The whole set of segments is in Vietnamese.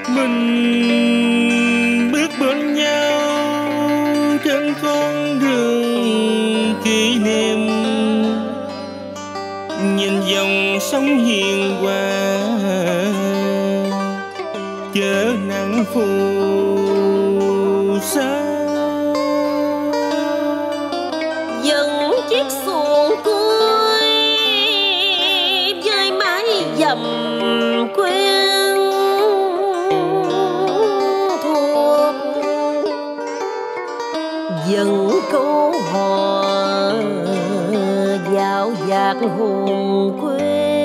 Mình bước bên nhau trên con đường kỷ niệm, nhìn dòng sông hiền hòa chở nắng phù sa. Dần chiếc xuồng cuối với mái dầm quen thuộc, dần câu hò dạo dạt hồn quê.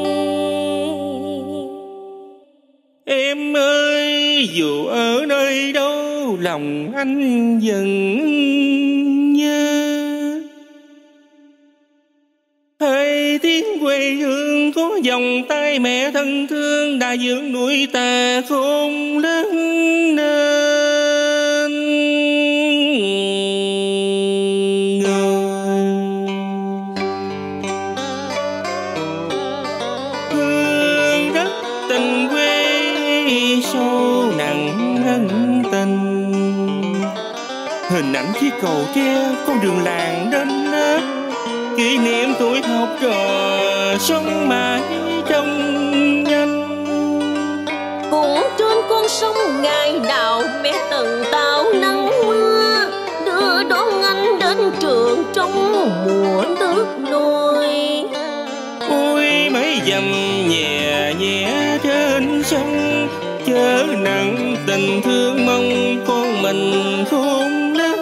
Em ơi, dù ở nơi đâu lòng anh vẫn nhớ. Hai tiếng quê hương có vòng tay mẹ thân thương đã dưỡng nuôi ta khôn lớn nên người. Hương đất tình quê sâu nặng ân tình, hình ảnh chiếc cầu tre con đường làng đến nát, kỷ niệm tuổi học trò sống mãi trong nhanh. Cũng trên con sông ngày nào mẹ từng tao nắng mưa, đưa đón anh đến trường trong mùa nước nôi. Ôi mấy dầm nhẹ nhẹ trên sông, chớ nặng tình thương mong con mình khôn lớn.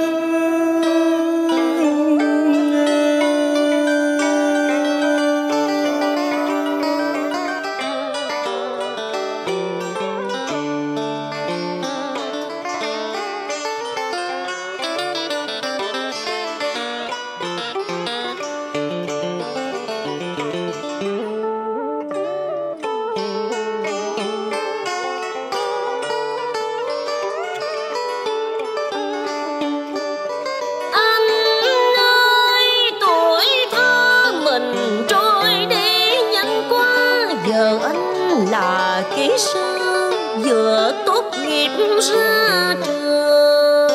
Giờ anh là kỹ sư vừa tốt nghiệp ra trường,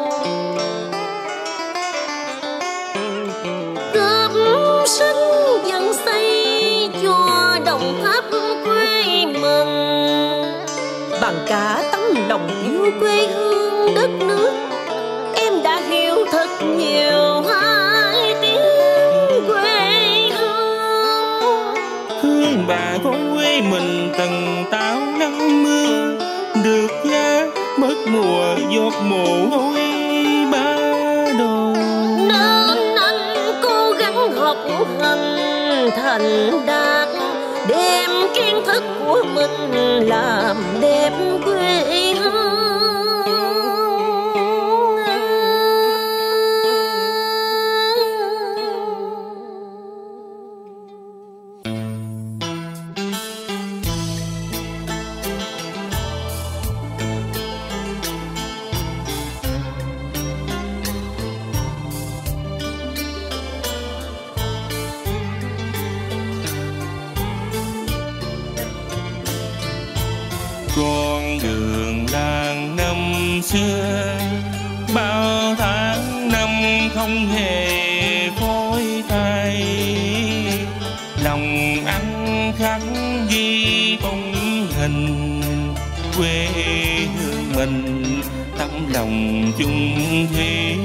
góp sức dần xây cho Đồng Tháp quê mình. Bằng cả tấm lòng yêu quê hương đất nước, em đã hiểu thật nhiều hai tiếng quê hương. Hương bà con quê mình từng táo nắng mưa, được giá mất mùa giọt mồ hôi ba đồi. Nên anh cố gắng học hành thành đạt, đem kiến thức của mình làm đẹp quê hương. Con đường làng năm xưa, bao tháng năm không hề phôi phai, lòng ăn khắc ghi bóng hình quê hương mình, tấm lòng chung thủy.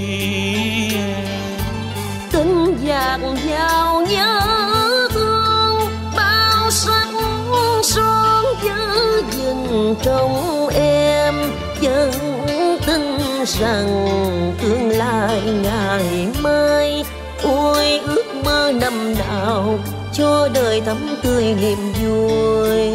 Tình dạt vào nhớ thương, bao sắc son giữ gìn trong em, vẫn tin rằng tương lai ngày mai. Ôi ước mơ năm nào cho đời thắm tươi niềm vui.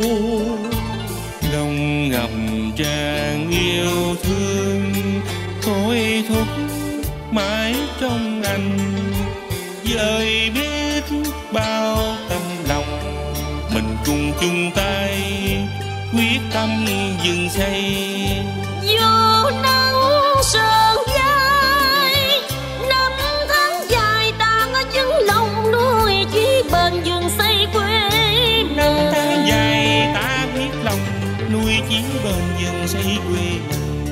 Lòng ngầm tràn yêu thương thôi thúc mãi trong anh, dời biết bao tâm lòng, mình cùng chung tay quyết tâm dừng xây. Dù nắng sờn dài, năm tháng dài ta có chứng lòng nuôi chỉ bền dừng xây quê. Năm tháng dài ta quyết lòng nuôi chiến bền vững xây quê mình.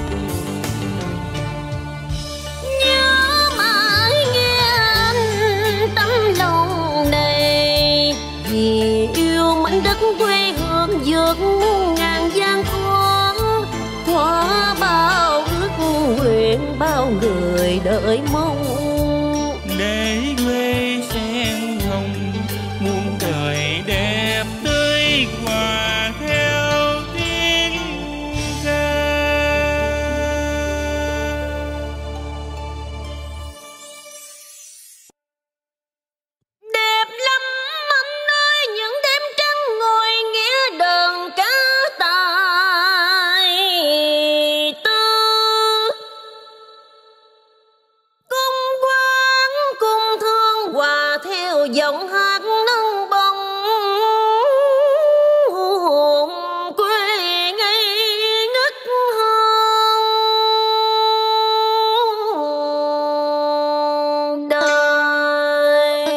Nhớ mãi nghe anh tấm lòng này, vì yêu mảnh đất quê hương vượt ngàn gian khó, qua bao ước nguyện bao người đợi mong. Để quê sen hồng muôn đời đẹp tươi hòa theo tiếng ca. Đẹp lắm anh ơi, những đêm trăng ngồi nghe đờn ca tài tư. Cung quán cung thương hòa theo giọng hát nâng bông, hồn quê ngây ngất hơn đời.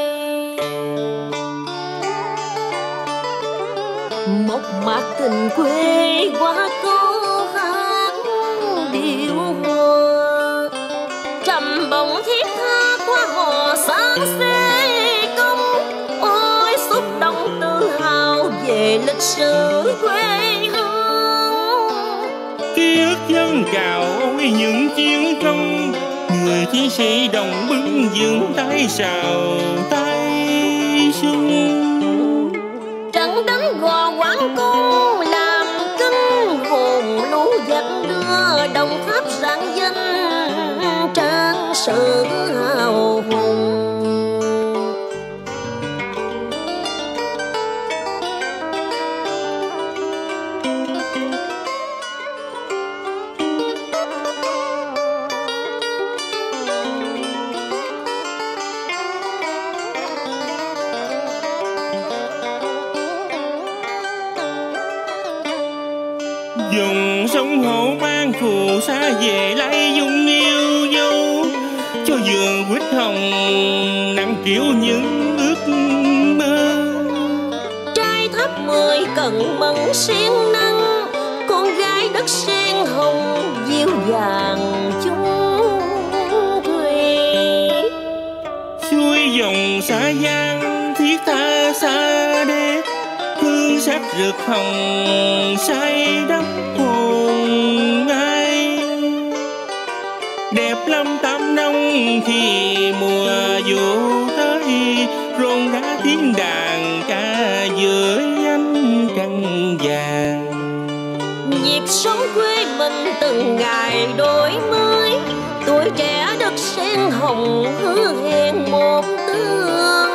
Một mạc tình quê qua câu hát điệu hoa, trầm bổng thiết tha qua hồ sáng xế công. Ôi xúc động tự hào về lịch sử quê hương. Ký ức dân chào ôi những chiến công, người chiến sĩ đồng bừng vững tay sào tay xuân. Trận đánh gò quán cung làm kinh hồn lũ giặc đưa Đồng Tháp rạng danh trang sử hào hùng. Dùng sông hổ mang phù sa về lại dung yêu dấu, cho vườn quýt hồng nặng kiểu những ước mơ. Trai Tháp 10 cần mẫn siêng năng, con gái đất sen hồng dịu dàng chung thủy. Xuôi dòng xa giang thiết tha xa đét, hương sắc rực hồng say đắm hồn ai. Đẹp lắm Tam Nông khi mùa vụ tới, rộn rã tiếng đàn ca giữa ánh trăng vàng. Nhịp sống quê mình từng ngày đổi mới, tuổi trẻ đất sen hồng hứa hẹn một tương